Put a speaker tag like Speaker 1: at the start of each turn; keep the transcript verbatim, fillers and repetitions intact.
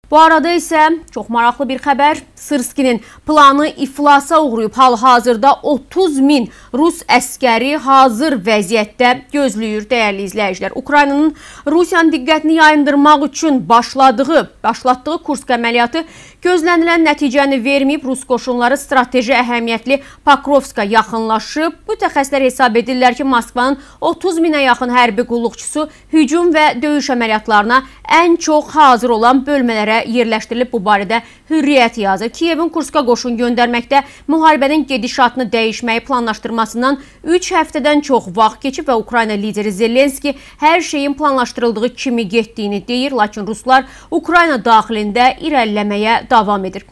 Speaker 1: Bu arada isə çox maraqlı bir xəbər. Sırskinin planı iflasa uğrayıb. Hal-hazırda otuz min Rus əskəri hazır vəziyyətdə gözləyir, dəyərli izləyicilər. Ukraynanın Rusiyanın diqqətini yayındırmaq üçün başladığı, başlatdığı Kursk əməliyyatı gözlənilən nəticəni verməyib. Rus qoşunları strateji əhəmiyyətli Pokrovska yaxınlaşıb. Mütəxəssislər hesab edirlər ki, Moskvanın otuz minə yaxın hərbi qulluqçusu hücum və döyüş əməliyyatlarına ən çox hazır olan bölmələrə yerləşdirilib. Bu barədə Hürriyyət yazır. Kiyevin Kurska qoşun göndərməkdə müharibənin gedişatını dəyişməyi planlaşdırmasından üç həftədən çox vaxt keçib və Ukrayna lideri Zelenski hər şeyin planlaşdırıldığı kimi getdiyini deyir. Lakin Ruslar Ukrayna daxilində irəliləməyə davam edir.